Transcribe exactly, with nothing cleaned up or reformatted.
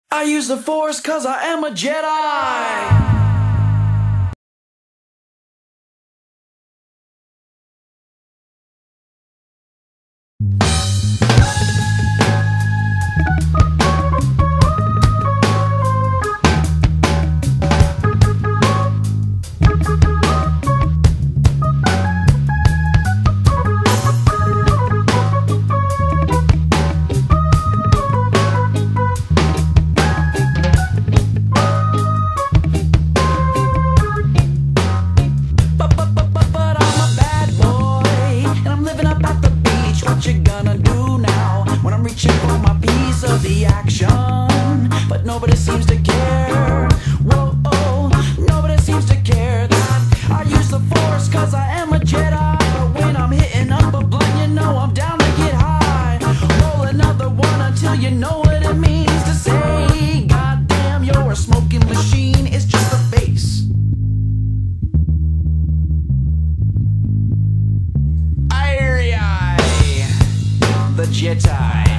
I use the Force cause I am a Jedi! The action, but nobody seems to care. Whoa, oh, nobody seems to care that I use the Force cause I am a Jedi. But when I'm hitting up a blunt, you know I'm down to get high. Roll another one until you know what it means to say, God damn, you're a smoking machine. It's just a face. Aye, aye, the Jedi.